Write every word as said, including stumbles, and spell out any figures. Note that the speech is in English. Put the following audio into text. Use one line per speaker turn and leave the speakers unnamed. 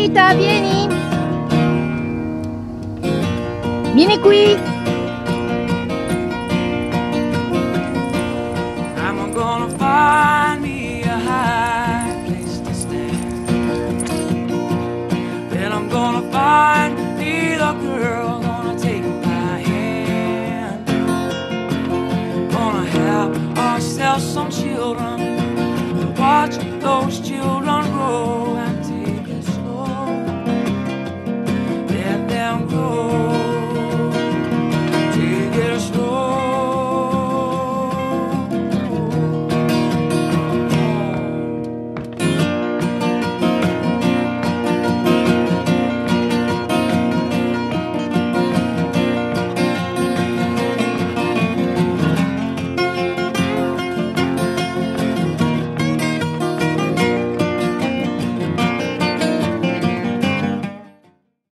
Rita, vieni! Vieni qui!
I'm gonna find me a high place to stand. Then I'm gonna find me the girl gonna take my hand. Gonna have ourselves some children, watch those children